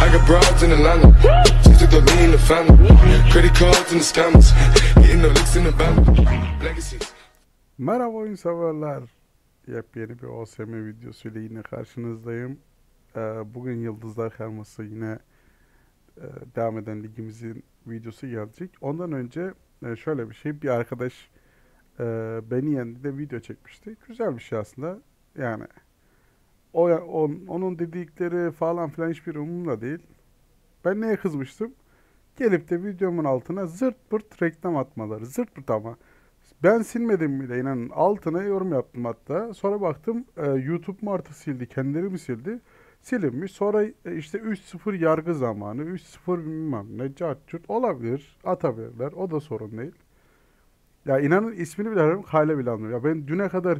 I got broads in Atlanta. Just to throw me in the family. Credit cards and the scammers. Hitting the licks in the van. Legacies. Merhaba oyun severler. Yepyeni bir OSM videosuyla yine karşınızdayım. Bugün Yıldızlar Karması yine devam eden ligimizin videosu gelecek. Ondan önce şöyle bir şey. Bir arkadaş beni yendi de video çekmişti. Güzel bir şey aslında. Yani onun dedikleri falan filan hiçbir umurumda değil. Ben neye kızmıştım? Gelip de videomun altına zırt pırt reklam atmaları. Zırt pırt ama. Ben silmedim bile, inanın. Altına yorum yaptım hatta. Sonra baktım YouTube mu artık sildi, kendileri mi sildi? Silinmiş. Sonra işte 3-0 yargı zamanı, 3-0 bilmem ne, cart curt olabilir. Atabilirler. O da sorun değil. Ya inanın ismini bile arıyorum, hala bile anlamıyorum. Ya ben düne kadar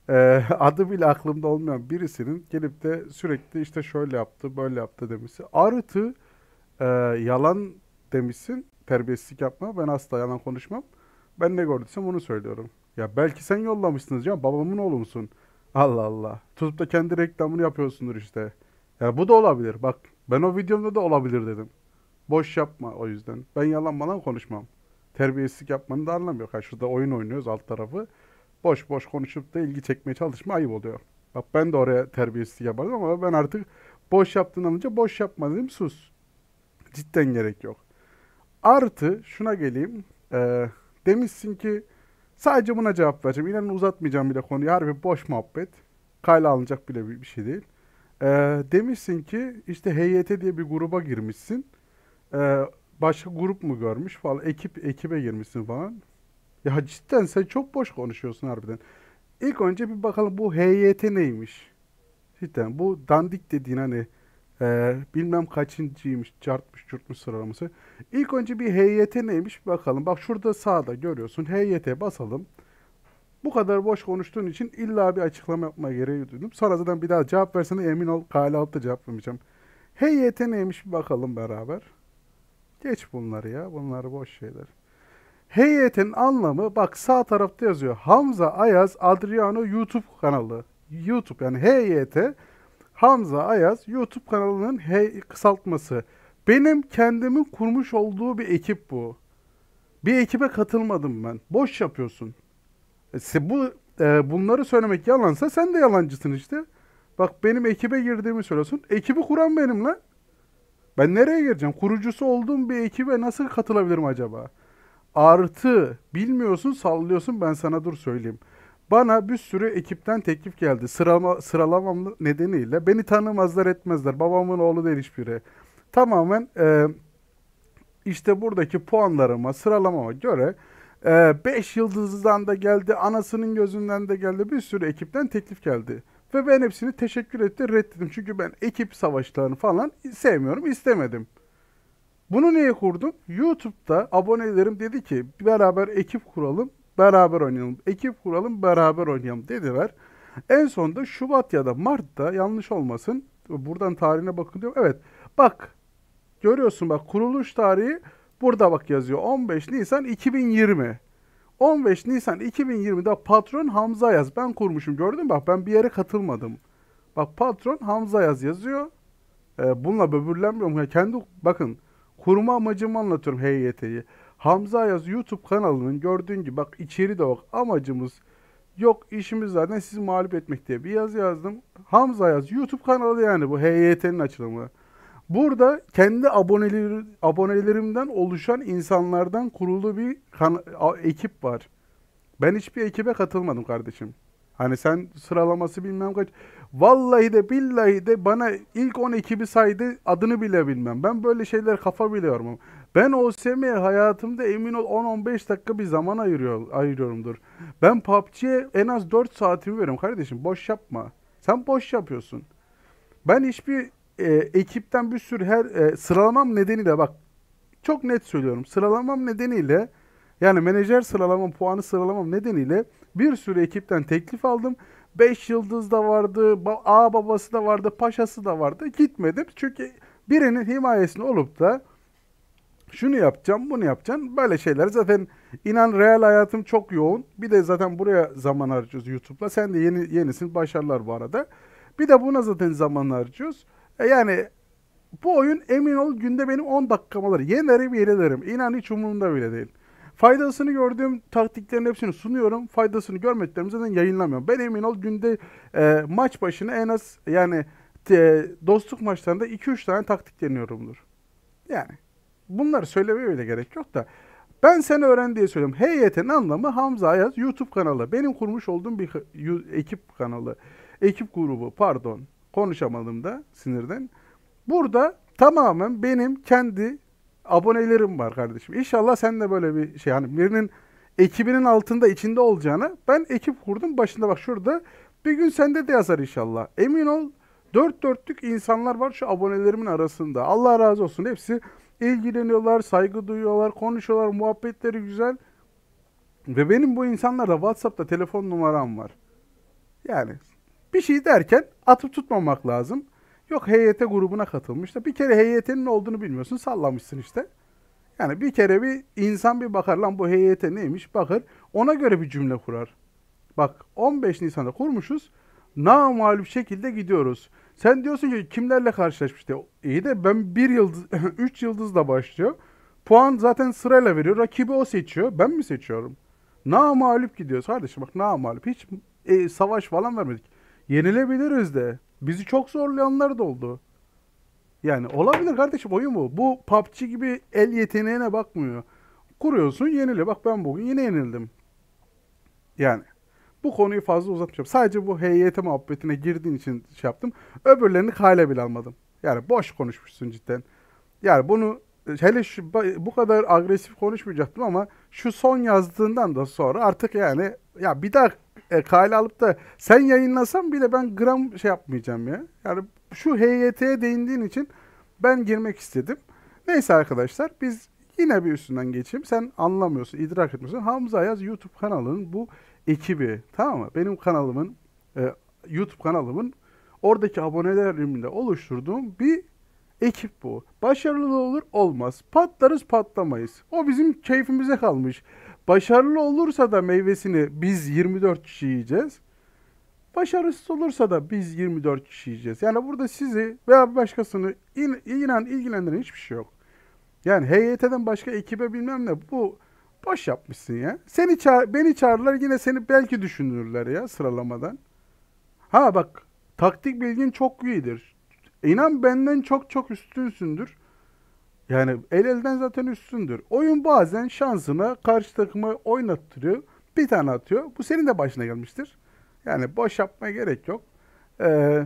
adı bile aklımda olmayan birisinin gelip de sürekli işte şöyle yaptı, böyle yaptı demişsin. Artı yalan demişsin. Terbiyesizlik yapma. Ben asla yalan konuşmam. Ben ne gördüysem onu söylüyorum. Ya belki sen yollamışsınız ya. Babamın oğlu musun? Allah Allah. Tutup da kendi reklamını yapıyorsundur işte. Ya bu da olabilir. Bak ben o videomda da olabilir dedim. Boş yapma o yüzden. Ben yalan malan konuşmam. Terbiyesizlik yapmanın da anlamı yok. Ha, şurada oyun oynuyoruz alt tarafı. Boş boş konuşup da ilgi çekmeye çalışma ayıp oluyor. Bak ben de oraya terbiyesizlik yapardım ama ben artık boş yaptığını anlayınca boş yapma dedim, sus. Cidden gerek yok. Artı şuna geleyim. Demişsin ki sadece buna cevap vereceğim. İnanın uzatmayacağım bile konuyu. Harbi boş muhabbet. Kayla alınacak bile bir şey değil. Demişsin ki işte HYT diye bir gruba girmişsin. Başka grup mu görmüş falan. Ekibe girmişsin falan. Ya cidden sen çok boş konuşuyorsun harbiden. İlk önce bir bakalım bu HYT neymiş? Cidden bu dandik dediğin hani bilmem kaçıncıymış, çarpmış, çurtmuş sıralaması. İlk önce bir HYT neymiş bakalım. Bak şurada sağda görüyorsun. HYT basalım. Bu kadar boş konuştuğun için illa bir açıklama yapma gereği duydum. Sonra zaten bir daha cevap versene, emin ol kale altta cevap vermeyeceğim. HYT neymiş bir bakalım beraber. Geç bunları ya. Bunlar boş şeyler. HYT'nin anlamı bak sağ tarafta yazıyor. Hamza Ayaz Adriano YouTube kanalı. YouTube yani HYT Hamza Ayaz YouTube kanalının kısaltması. Benim kendimin kurmuş olduğu bir ekip bu. Bir ekibe katılmadım ben. Boş yapıyorsun. Bunları söylemek yalansa sen de yalancısın işte. Bak benim ekibe girdiğimi söylüyorsun. Ekibi kuran benim lan. Ben nereye gireceğim? Kurucusu olduğum bir ekibe nasıl katılabilirim acaba? Artı bilmiyorsun, sallıyorsun, ben sana dur söyleyeyim. Bana bir sürü ekipten teklif geldi. Sıralamam nedeniyle beni tanımazlar etmezler. Babamın oğlu değil hiçbiri. Tamamen işte buradaki puanlarıma, sıralamama göre 5 yıldızdan da geldi, anasının gözünden de geldi. Bir sürü ekipten teklif geldi. Ve ben hepsini teşekkür etti, reddedim. Çünkü ben ekip savaşlarını falan sevmiyorum, istemedim. Bunu niye kurdum? YouTube'da abonelerim dedi ki beraber ekip kuralım, beraber oynayalım. Ekip kuralım, beraber oynayalım dediler. En sonunda Şubat ya da Mart'ta, yanlış olmasın. Buradan tarihine bakılıyor. Evet. Bak. Görüyorsun bak, kuruluş tarihi burada bak yazıyor. 15 Nisan 2020. 15 Nisan 2020'de patron Hamza Ayaz. Ben kurmuşum, gördün mü? Bak ben bir yere katılmadım. Bak patron Hamza Ayaz yazıyor. Bununla böbürlenmiyorum. Yani bakın kurma amacımı anlatıyorum HYT'yi. Hamza Ayaz YouTube kanalının gördüğün gibi bak içeri de bak, amacımız yok, işimiz zaten sizi mağlup etmek diye bir yazı yazdım. Hamza Ayaz YouTube kanalı, yani bu HYT'nin açılımı. Burada kendi abonelerimden oluşan insanlardan kurulu bir ekip var. Ben hiçbir ekibe katılmadım kardeşim. Hani sen sıralaması bilmem kaç. Vallahi de billahi de bana ilk 10 ekibi saydı, adını bile bilmem. Ben böyle şeyler kafa biliyorum. Ben OSM'ye hayatımda emin ol 10-15 dakika bir zaman ayırıyorumdur. Ben PUBG'ye en az 4 saatimi veriyorum kardeşim. Boş yapma. Sen boş yapıyorsun. Ben hiçbir ekipten bir sürü sıralamam nedeniyle bak çok net söylüyorum. Sıralamam nedeniyle, yani menajer sıralamam, puanı sıralamam nedeniyle bir sürü ekipten teklif aldım. 5 yıldız da vardı, A babası da vardı, paşası da vardı. Gitmedim çünkü birinin himayesinde olup da şunu yapacağım, bunu yapacağım, böyle şeyler zaten inan real hayatım çok yoğun. Bir de zaten buraya zaman harcıyoruz YouTube'la. Sen de yenisin, başarılar bu arada. Bir de buna zaten zaman harcıyoruz. Yani Bu oyun emin ol günde benim 10 dakikamı alır. Yenerim yenilirim. İnan hiç umurumda bile değil. Faydasını gördüğüm taktiklerin hepsini sunuyorum. Faydasını görmediklerimi zaten yayınlamıyorum. Ben emin ol günde maç başına en az yani dostluk maçlarında 2-3 tane taktik deniyorumdur. Yani bunları söylemeye bile gerek yok da. Ben seni öğren diye söylüyorum. HYT'nin anlamı Hamza Ayaz YouTube kanalı. Benim kurmuş olduğum bir ekip kanalı. Ekip grubu pardon. Konuşamadım da sinirden. Burada tamamen benim kendi abonelerim var kardeşim. İnşallah sen de böyle bir şey hani birinin ekibinin altında içinde olacağına ben ekip kurdum. Başında bak şurada bir gün sende de yazar inşallah. Emin ol dört dörtlük insanlar var şu abonelerimin arasında. Allah razı olsun. Hepsi ilgileniyorlar, saygı duyuyorlar, konuşuyorlar, muhabbetleri güzel. Ve benim bu insanlarda WhatsApp'ta telefon numaram var. Yani bir şey derken atıp tutmamak lazım. Yok HYT grubuna katılmış da bir kere HYT'nin ne olduğunu bilmiyorsun sallamışsın işte. Yani bir kere bir insan bir bakar lan bu HYT neymiş bakar ona göre bir cümle kurar. Bak 15 Nisan'da kurmuşuz namağlup şekilde gidiyoruz. Sen diyorsun ki kimlerle karşılaşmış diye. İyi de ben bir yıldız 3 yıldızla başlıyor. Puan zaten sırayla veriyor. Rakibi o seçiyor. Ben mi seçiyorum? Namağlup gidiyoruz kardeşim bak namağlup. Hiç savaş falan vermedik. Yenilebiliriz de. Bizi çok zorlayanlar da oldu. Yani olabilir kardeşim oyun bu. Bu PUBG gibi el yeteneğine bakmıyor. Kuruyorsun yenile. Bak ben bugün yine yenildim. Yani bu konuyu fazla uzatmayacağım. Sadece bu HYT muhabbetine girdiğin için şey yaptım. Öbürlerini kale bile almadım. Yani boş konuşmuşsun cidden. Yani bunu hele bu kadar agresif konuşmayacaktım ama şu son yazdığından da sonra artık yani ya bir daha kale alıp da sen yayınlasan bile ben gram şey yapmayacağım ya. Yani şu HYT'ye değindiğin için ben girmek istedim. Neyse arkadaşlar biz yine bir üstünden geçeyim. Sen anlamıyorsun, idrak etmiyorsun. Hamza Ayaz YouTube kanalının bu ekibi tamam mı? Benim kanalımın YouTube kanalımın oradaki abonelerimle oluşturduğum bir ekip bu. Başarılı olur olmaz. Patlarız patlamayız. O bizim keyfimize kalmış. Başarılı olursa da meyvesini biz 24 kişi yiyeceğiz. Başarısız olursa da biz 24 kişi yiyeceğiz. Yani burada sizi veya başkasını inan ilgilendiren hiçbir şey yok. Yani HYT'den başka ekibe bilmem ne bu boş yapmışsın ya. Seni beni çağırırlar yine seni belki düşünürler ya sıralamadan. Ha bak taktik bilgin çok iyidir. İnan benden çok çok üstünsündür. Yani el elden zaten üstündür. Oyun bazen şansına karşı takımı oynattırıyor. Bir tane atıyor. Bu senin de başına gelmiştir. Yani boş yapmaya gerek yok. Ee,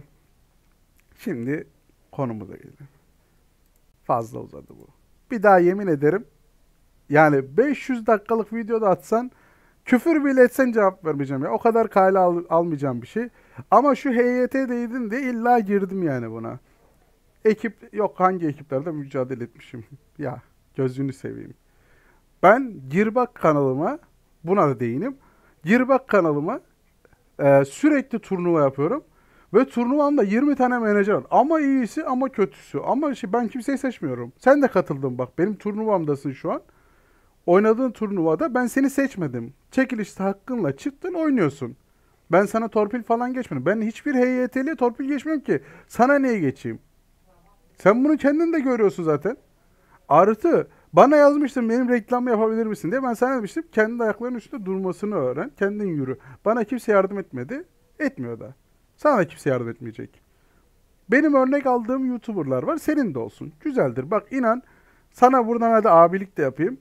Şimdi konumuza gelelim. Fazla uzadı bu. Bir daha yemin ederim. Yani 500 dakikalık videoda atsan küfür bile etsen cevap vermeyeceğim ya. O kadar kale almayacağım bir şey. Ama şu HYT değdin diye illa girdim yani buna. Ekip yok hangi ekiplerde mücadele etmişim. Ya gözünü seveyim. Ben Girbak kanalıma buna da değinim. Girbak kanalıma sürekli turnuva yapıyorum. Ve turnuvamda 20 tane menajer var. Ama iyisi ama kötüsü. Ama ben kimseyi seçmiyorum. Sen de katıldın bak. Benim turnuvamdasın şu an. Oynadığın turnuvada ben seni seçmedim. Çekilişte hakkınla çıktın oynuyorsun. Ben sana torpil falan geçmedim. Ben hiçbir HYT'liye torpil geçmiyorum ki. Sana niye geçeyim? Sen bunu kendin de görüyorsun zaten. Artı bana yazmıştın benim reklam yapabilir misin diye. Ben sana demiştim kendi ayaklarının üstünde durmasını öğren. Kendin yürü. Bana kimse yardım etmedi. Etmiyor da. Sana da kimse yardım etmeyecek. Benim örnek aldığım YouTuber'lar var. Senin de olsun. Güzeldir. Bak inan sana buradan hadi abilik de yapayım.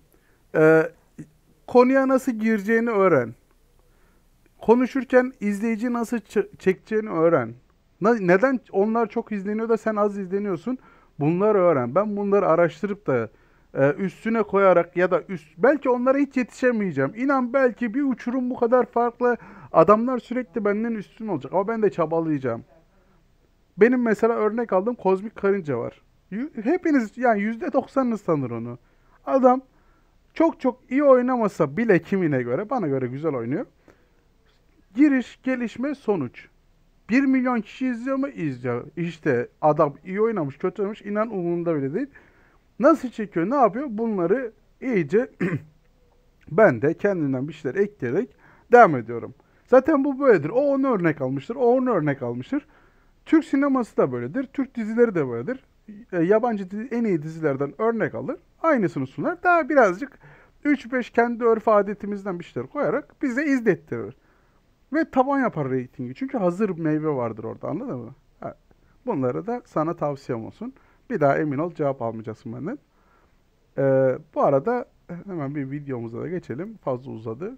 Konuya nasıl gireceğini öğren. Konuşurken izleyici nasıl çekeceğini öğren. Neden onlar çok izleniyor da sen az izleniyorsun? Bunları öğren. Ben bunları araştırıp da üstüne koyarak ya da belki onlara hiç yetişemeyeceğim. İnan belki bir uçurum bu kadar farklı. Adamlar sürekli benden üstün olacak ama ben de çabalayacağım. Benim mesela örnek aldığım Kozmik Karınca var. Hepiniz yani %90'ınız tanır onu. Adam çok çok iyi oynamasa bile kimine göre, bana göre güzel oynuyor. Giriş, gelişme, sonuç. 1 milyon kişi izliyor mu? İzliyor. İşte adam iyi oynamış, kötü oynamış, inan umurumda bile değil. Nasıl çekiyor, ne yapıyor? Bunları iyice ben de kendimden bir şeyler ekleyerek devam ediyorum. Zaten bu böyledir. O onu örnek almıştır, o onu örnek almıştır. Türk sineması da böyledir, Türk dizileri de böyledir. yabancı en iyi dizilerden örnek alır. Aynısını sunar. Daha birazcık 3-5 kendi örf adetimizden bir şeyler koyarak bize izlettirir. Ve taban yapar reytingi. Çünkü hazır meyve vardır orada, anladın mı? Ha, bunları da sana tavsiyem olsun. Bir daha emin ol cevap almayacaksın benden. Bu arada hemen bir videomuza da geçelim. Fazla uzadı.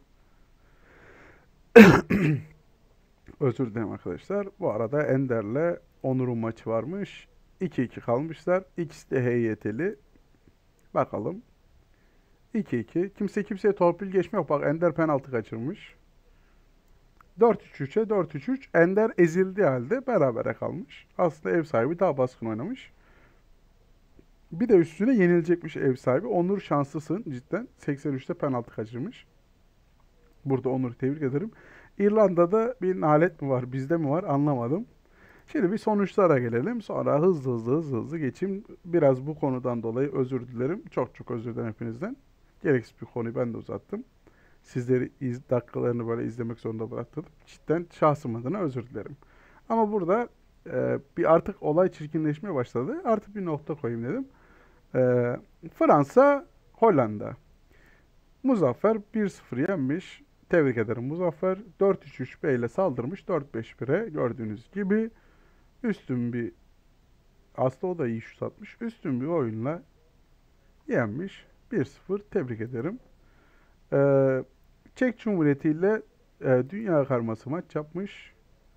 Özür dilerim arkadaşlar. Bu arada Ender'le Onur'un maçı varmış. 2-2 kalmışlar. İkisi de HYT'li. Bakalım. 2-2. Kimse kimseye torpil geçme yok. Bak Ender penaltı kaçırmış. 4-3-3'e 4-3-3. Ender ezildiği halde berabere kalmış. Aslında ev sahibi daha baskın oynamış. Bir de üstüne yenilecekmiş ev sahibi. Onur şanslısın cidden. 83'te penaltı kaçırmış. Burada Onur'u tebrik ederim. İrlanda'da bir nalet mi var, bizde mi var anlamadım. Şimdi bir sonuçlara gelelim. Sonra hızlı geçeyim. Biraz bu konudan dolayı özür dilerim. Çok çok özür dilerim hepinizden. Gereksiz bir konuyu ben de uzattım. Sizleri dakikalarını böyle izlemek zorunda bıraktım. Cidden şahsım adına özür dilerim. Ama burada bir artık olay çirkinleşmeye başladı. Artık bir nokta koyayım dedim. Fransa, Hollanda. Muzaffer 1-0 yenmiş. Tebrik ederim Muzaffer. 4-3-3 ile saldırmış. 4-5-1'e gördüğünüz gibi üstün bir, aslında o da iyi şut atmış. Üstün bir oyunla yenmiş. 1-0 tebrik ederim. Çek Cumhuriyeti ile dünya karması maç yapmış.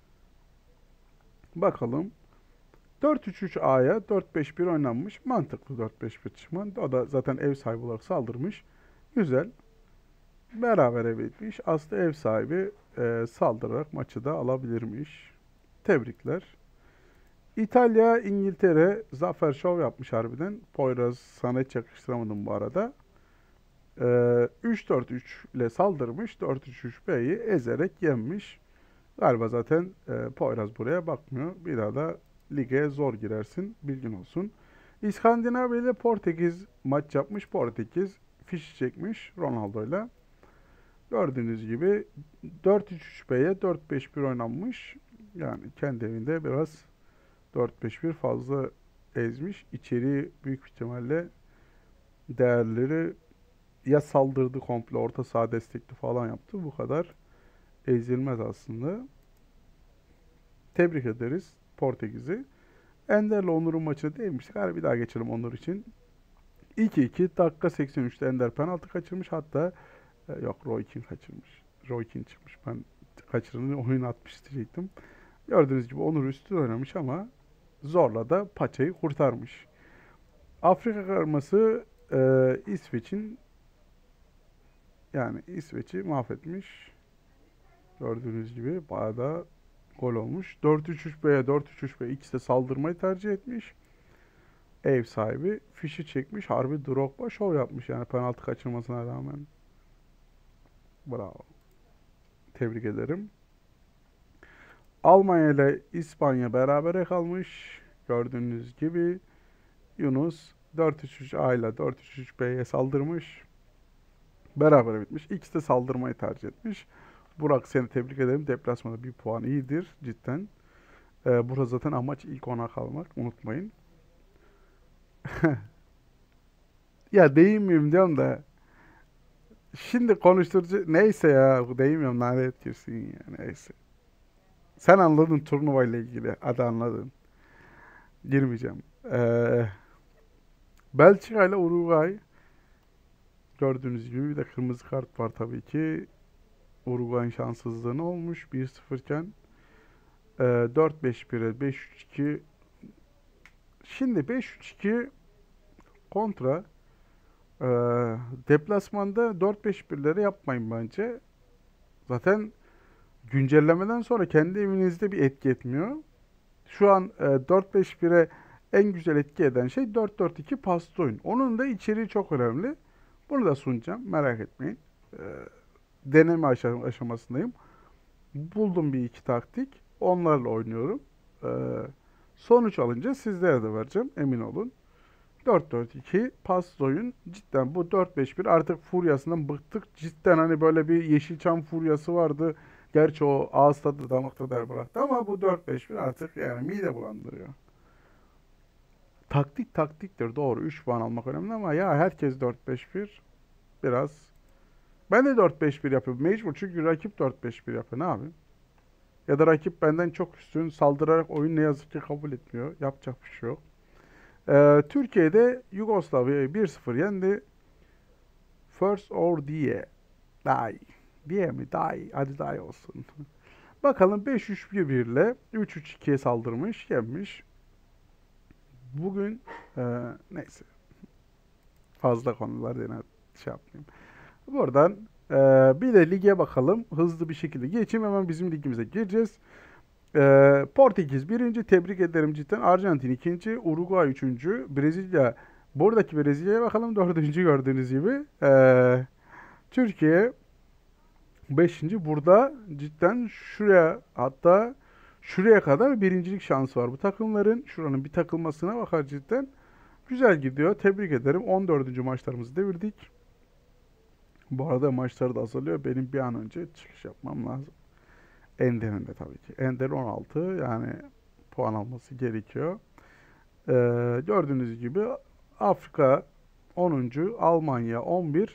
Bakalım. 4-3-3A'ya 4-5-1 oynanmış. Mantıklı 4-5-1 çıkman. O da zaten ev sahibi olarak saldırmış. Güzel. Berabere bitmiş. Aslında ev sahibi saldırarak maçı da alabilirmiş. Tebrikler. İtalya, İngiltere zafer şov yapmış harbiden. Poyraz sana hiç yakıştıramadım bu arada. 3-4-3 ile saldırmış. 4-3-3B'yi ezerek yenmiş. Galiba zaten Poyraz buraya bakmıyor. Bir daha da lige zor girersin. Bilgin olsun. İskandinavya ile Portekiz maç yapmış. Portekiz fişi çekmiş Ronaldo'yla. Gördüğünüz gibi 4-3-3B'ye 4-5-1 oynanmış. Yani kendi evinde biraz 4-5-1 fazla ezmiş. İçeri büyük ihtimalle değerleri ya saldırdı komple, orta saha destekli falan yaptı. Bu kadar ezilmez aslında. Tebrik ederiz Portekiz'i. Ender'le Onur'un maçına değinmiştik. Hadi bir daha geçelim Onur için. 2-2 dakika 83'te Ender penaltı kaçırmış. Hatta yok, Roy Keane kaçırmış. Roy Keane çıkmış. Ben kaçırını oyun atmış diyecektim. Gördüğünüz gibi Onur üstün oynamış ama zorla da paçayı kurtarmış. Afrika karması İsveç'in, yani İsveç'i mahvetmiş. Gördüğünüz gibi bayağı da gol olmuş. 4-3-3B'ye 4-3-3B ikisi de saldırmayı tercih etmiş. Ev sahibi fişi çekmiş. Harbi Drogba şov yapmış yani penaltı kaçırmasına rağmen. Bravo. Tebrik ederim. Almanya ile İspanya berabere kalmış. Gördüğünüz gibi Yunus 4-3-3A ile 4-3-3B'ye saldırmış. Beraber bitmiş. İkisi de saldırmayı tercih etmiş. Burak, seni tebrik ederim. Deplasmanda bir puan iyidir cidden. Burada zaten amaç ilk ona kalmak. Unutmayın. Ya değinmeyeyim diyorum da. Şimdi konuşturucu neyse ya, değinmiyorum, lanet girsin ya, neyse. Sen anladın turnuva ile ilgili. Hadi anladın. Girmeyeceğim. Belçika ile Uruguay. Gördüğünüz gibi bir de kırmızı kart var tabii ki. Uruguay'ın şanssızlığına olmuş 1-0 iken. 4-5-1'e 5-3-2. Şimdi 5-3-2 kontra deplasmanda 4-5-1'leri yapmayın bence. Zaten güncellemeden sonra kendi evinizde bir etki etmiyor. Şu an 4-5-1'e en güzel etki eden şey 4-4-2 paslı oyun. Onun da içeriği çok önemli. Bunu da sunacağım. Merak etmeyin. Deneme aşamasındayım. Buldum bir iki taktik. Onlarla oynuyorum. Sonuç alınca sizlere de vereceğim. Emin olun. 4-4-2 paslı oyun. Cidden bu 4-5-1 artık furyasından bıktık. Cidden hani böyle bir Yeşilçam furyası vardı. Gerçi o ağız tadı damak tadı bıraktı ama bu 4-5-1 artık yani mide bulandırıyor. Taktiktir, doğru. 3 puan almak önemli ama ya herkes 4-5-1 biraz. Ben de 4-5-1 yapıyorum. Mecbur, çünkü rakip 4-5-1 yapıyor. Ne yapayım? Ya da rakip benden çok üstün saldırarak oyun ne yazık ki kabul etmiyor. Yapacak bir şey yok. Türkiye'de Yugoslavya'yı 1-0 yendi. First or diye. Day. Diye mi? Day. Hadi day olsun. Bakalım 5-3-1 ile 3-3-2'ye saldırmış, yenmiş. Bugün neyse. Fazla konular yine şey yapmayayım. Buradan bir de lige bakalım. Hızlı bir şekilde geçeyim. Hemen bizim ligimize gireceğiz. Portekiz birinci. Tebrik ederim cidden. Arjantin ikinci. Uruguay üçüncü. Brezilya. Buradaki Brezilya'ya bakalım. Dördüncü gördüğünüz gibi. Türkiye beşinci. Burada cidden şuraya, hatta şuraya kadar birincilik şansı var bu takımların. Şuranın bir takılmasına bakar cidden. Güzel gidiyor. Tebrik ederim. 14. maçlarımızı devirdik. Bu arada maçları da azalıyor. Benim bir an önce çıkış yapmam lazım. Ender'in de tabii ki. Ender 16, yani puan alması gerekiyor. Gördüğünüz gibi Afrika 10. Almanya 11.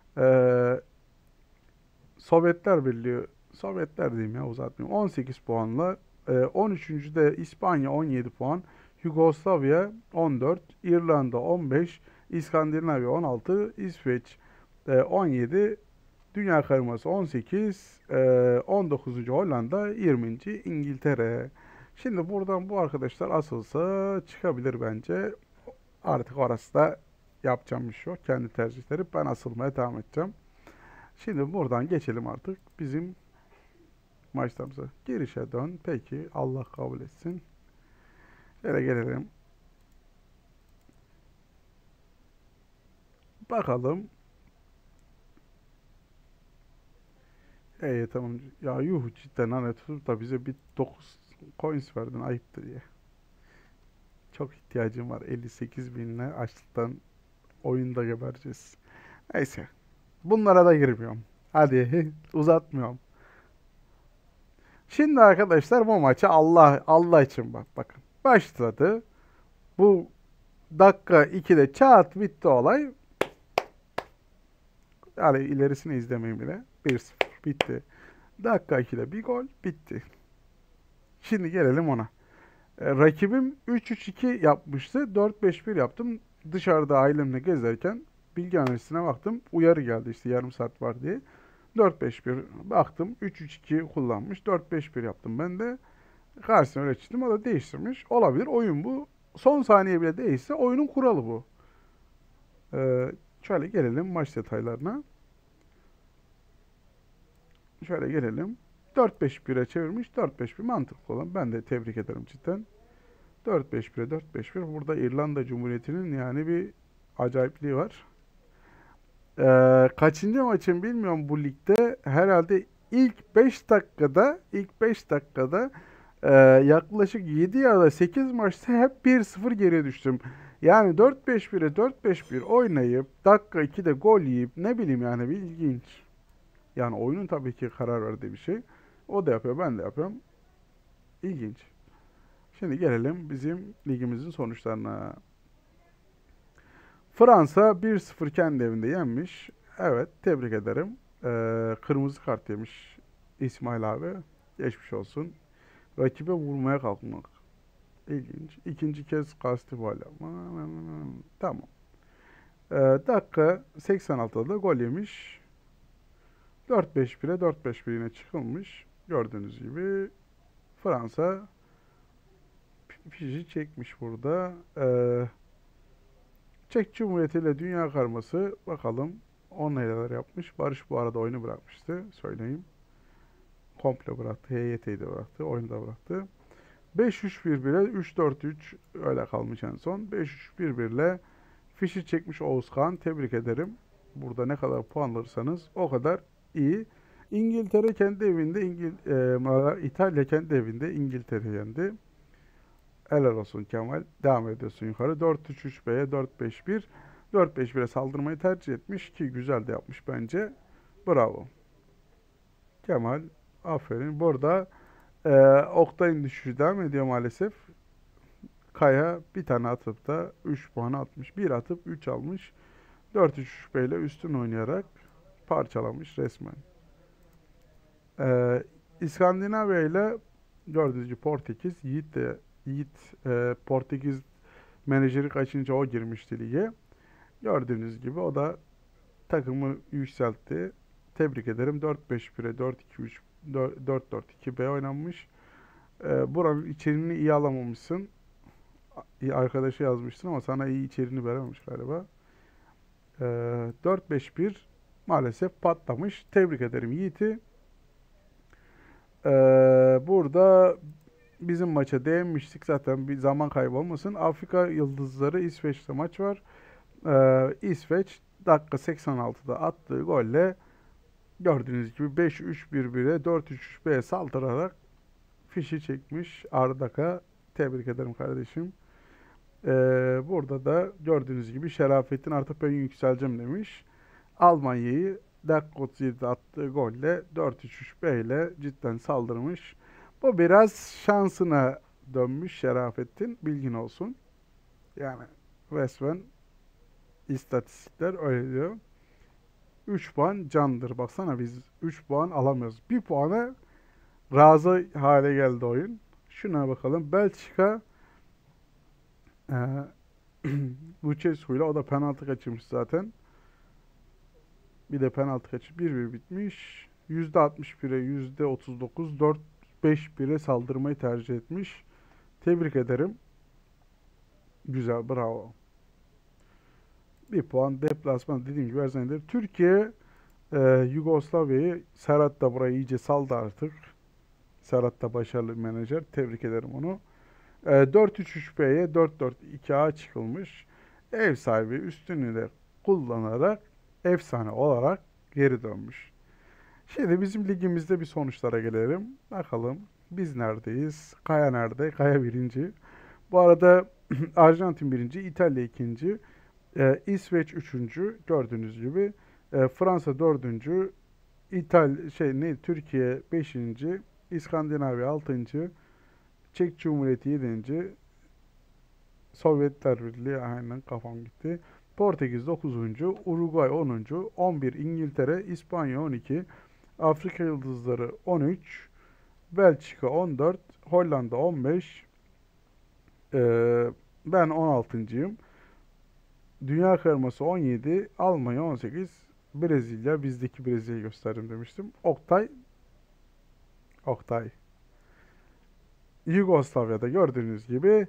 Sovyetler Birliği, Sovyetler diyeyim ya, uzatmayayım, 18 puanla. 13. de İspanya 17 puan. Yugoslavya 14. İrlanda 15. İskandinavya 16. İsveç 17. Dünya karması 18, 19. Hollanda, 20. İngiltere. Şimdi buradan bu arkadaşlar asılsa çıkabilir bence. Artık orası da yapacağım bir şey yok. Kendi tercihleri. Ben asılmaya devam edeceğim. Şimdi buradan geçelim artık bizim maçlarımıza. Girişe dön. Peki, Allah kabul etsin. Şöyle gelelim. Bakalım. Tamam. Ya yuh, cidden hani tutup da bize bir 9 coins verdin, ayıptır ya. Çok ihtiyacım var. 58 binle açlıktan oyunda gebereceğiz. Neyse. Bunlara da girmiyorum. Hadi uzatmıyorum. Şimdi arkadaşlar bu maça Allah için bakın. Başladı. Bu dakika 2'de çat bitti olay. Yani ilerisini izlemeyin bile. 1-0 bitti. Dakika 2'de bir gol bitti. Şimdi gelelim ona. Rakibim 3-3-2 yapmıştı. 4-5-1 yaptım. Dışarıda ailemle gezerken bilgi analizine baktım. Uyarı geldi işte, yarım saat var diye. 4-5-1 baktım. 3-3-2 kullanmış. 4-5-1 yaptım ben de. Karşısına öyle çizdim. O da değiştirmiş. Olabilir. Oyun bu. Son saniye bile değişse oyunun kuralı bu. Şöyle gelelim maç detaylarına. Şöyle gelelim. 4-5-1'e çevirmiş. 4-5-1 mantıklı olan. Ben de tebrik ederim cidden. 4-5-1'e 4-5-1. Burada İrlanda Cumhuriyeti'nin yani bir acayipliği var. Kaçıncı maçım bilmiyorum bu ligde. Herhalde ilk 5 dakikada yaklaşık 7 ya da 8 maçta hep 1-0 geriye düştüm. Yani 4-5-1'e 4-5-1 oynayıp dakika 2'de gol yiyip ne bileyim, yani bir ilginç. Yani oyunun tabii ki karar verdiği bir şey. O da yapıyor, ben de yapıyorum. İlginç. Şimdi gelelim bizim ligimizin sonuçlarına. Fransa 1-0 kendi evinde yenmiş. Evet, tebrik ederim. Kırmızı kart yemiş İsmail abi. Geçmiş olsun. Rakibe vurmaya kalkmak. İlginç. İkinci kez kasti faul yapma. Tamam. Dakika 86'da da gol yemiş. 4-5-1'e 4-5-1 yine çıkılmış. Gördüğünüz gibi Fransa fişi çekmiş burada. Çek Cumhuriyeti ile Dünya Karması, bakalım o neler yapmış. Barış bu arada oyunu bırakmıştı, söyleyeyim. Komple bıraktı. HYT'yi de bıraktı. Oyunu da bıraktı. 5-3-1-1'e 3-4-3 öyle kalmış en son. 5-3-1-1 ile fişi çekmiş Oğuzhan. Tebrik ederim. Burada ne kadar puan alırsanız o kadar iyi. İngiltere kendi evinde, İtalya kendi evinde İngiltere yendi. Helal olsun Kemal. Devam ediyorsun yukarı. 4-3-3-B'ye 4-5-1. 4-5-1'e saldırmayı tercih etmiş ki güzel de yapmış bence. Bravo. Kemal, aferin. Burada Oktay'ın düşüşü devam ediyor maalesef. Kaya bir tane atıp da 3 puan atmış. Bir atıp 3 almış. 4-3 şüpheyle üstün oynayarak parçalamış resmen. İskandinavya ile gördüğünüz gibi Portekiz. Yiğit Portekiz menajeri kaçınca o girmişti lige. Gördüğünüz gibi o da takımı yükseltti. Tebrik ederim. 4-5-1'e 4-2-3 4-4-2-B oynanmış. Buranın içeriğini iyi alamamışsın. Arkadaşı yazmıştın ama sana iyi içeriğini verememiş galiba. 4-5-1 maalesef patlamış. Tebrik ederim Yiğit'i. Burada bizim maça değinmiştik zaten, bir zaman kaybı olmasın. Afrika Yıldızları İsveç'te maç var. İsveç dakika 86'da attığı golle gördüğünüz gibi 5-3-1-1'e 4-3-3-B'ye saldırarak fişi çekmiş Ardaka. Tebrik ederim kardeşim. Burada da gördüğünüz gibi Şerafettin artık ben yükseleceğim demiş. Almanya'yı dakika 37'de attığı golle 4-3-3-B ile cidden saldırmış. Bu biraz şansına dönmüş Şerafettin. Bilgin olsun. Yani resmen istatistikler öyle diyor. 3 puan candır. Baksana biz 3 puan alamıyoruz. 1 puana razı hale geldi oyun. Şuna bakalım. Belçika Lucescu ile, o da penaltı kaçırmış zaten. Bir de penaltı kaçırmış. 1-1 bitmiş. %61'e %39 4-5-1'e saldırmayı tercih etmiş. Tebrik ederim. Güzel, bravo. Bir puan deplasman, dediğim gibi her zaman. Türkiye Yugoslavya'yı, Serhat da burayı iyice saldı artık. Serhat da başarılı bir menajer. Tebrik ederim onu. 4-3-3-B'ye 4-4-2-A çıkılmış. Ev sahibi üstünlüğü de kullanarak efsane olarak geri dönmüş. Şimdi bizim ligimizde bir sonuçlara gelelim. Bakalım biz neredeyiz? Kaya nerede? Kaya birinci. Bu arada Arjantin birinci, İtalya ikinci, İsveç üçüncü gördüğünüz gibi. Fransa dördüncü, Türkiye beşinci, İskandinavya altıncı, Çek Cumhuriyeti yedinci, Sovyetler Birliği, aynen kafam gitti. Portekiz 9. Uruguay 10. 11 İngiltere, İspanya 12, Afrika Yıldızları 13, Belçika 14, Hollanda 15, ben 16.'yım. Dünya Kırması 17, Almanya 18, Brezilya, bizdeki Brezilya'yı gösterdim demiştim. Oktay. Yugoslavya'da gördüğünüz gibi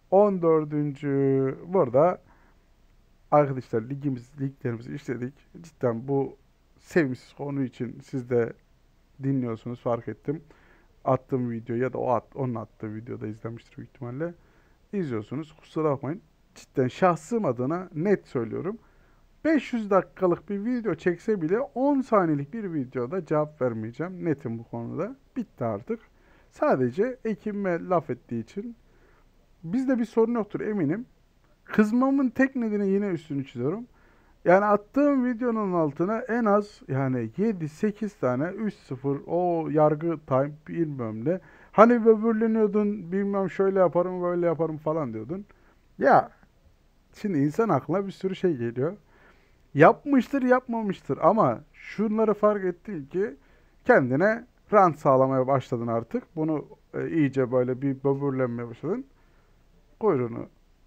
14. Burada arkadaşlar liglerimizi işledik. Cidden bu sevimsiz konu için siz de dinliyorsunuz, fark ettim. Attığım video ya da onun attığı videoda izlemiştir büyük ihtimalle. İzliyorsunuz. Kusura bakmayın. Cidden şahsım adına net söylüyorum. 500 dakikalık bir video çekse bile 10 saniyelik bir videoda cevap vermeyeceğim. Netim bu konuda. Bitti artık. Sadece ekibime laf ettiği için. Bizde bir sorun yoktur eminim. Kızmamın tek nedeni, yine üstünü çiziyorum. Yani attığım videonun altına en az yani 7-8 tane 3-0 o yargı time bilmem ne. Hani böbürleniyordun, bilmem şöyle yaparım böyle yaparım falan diyordun. Ya şimdi insan aklına bir sürü şey geliyor. Yapmıştır yapmamıştır ama şunları fark ettim ki kendine rant sağlamaya başladın artık. Bunu iyice böyle bir böbürlenmeye başladın. Kuyruğunu.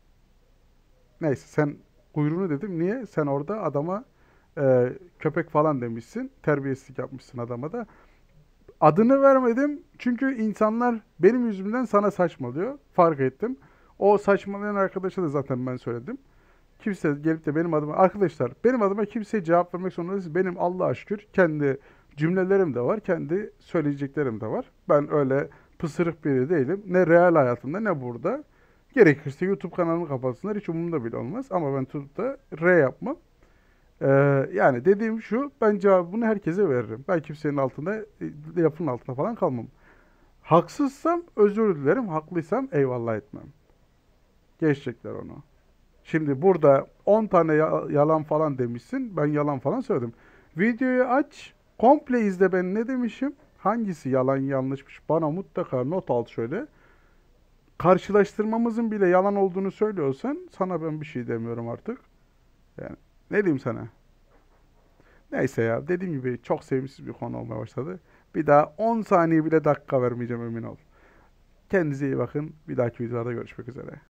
Neyse, sen kuyruğunu dedim. Niye? Sen orada adama köpek falan demişsin. Terbiyesizlik yapmışsın adama da. Adını vermedim çünkü insanlar benim yüzümden sana saçmalıyor. Fark ettim. O saçmalayan arkadaşa da zaten ben söyledim. Kimse gelip de benim adıma, arkadaşlar benim adıma kimseye cevap vermek zorunda değil. Benim Allah'a şükür kendi cümlelerim de var. Kendi söyleyeceklerim de var. Ben öyle pısırık biri değilim. Ne real hayatımda ne burada. Gerekirse YouTube kanalımı kapatsınlar. Hiç umurumda bile olmaz. Ama ben tutup da yapmam. Yani dediğim şu, ben cevabını herkese veririm. Ben kimsenin altında, lafın altında falan kalmam. Haksızsam özür dilerim, haklıysam eyvallah etmem. Geçecekler onu. Şimdi burada 10 tane yalan falan demişsin, ben yalan falan söyledim. Videoyu aç, komple izle ben ne demişim, hangisi yalan yanlışmış bana mutlaka not al şöyle. karşılaştırmamızın bile yalan olduğunu söylüyorsan sana ben bir şey demiyorum artık. Yani ne diyeyim sana? Neyse ya dediğim gibi çok sevimsiz bir konu olmaya başladı. Bir daha 10 saniye bile dakika vermeyeceğim emin ol. Kendinize iyi bakın. Bir dahaki videoda görüşmek üzere.